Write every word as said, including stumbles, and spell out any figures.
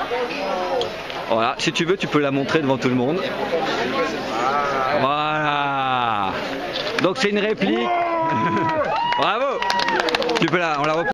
Voilà, si tu veux, tu peux la montrer devant tout le monde. Voilà. Donc c'est une réplique. Bravo. Tu peux la, on la reprend.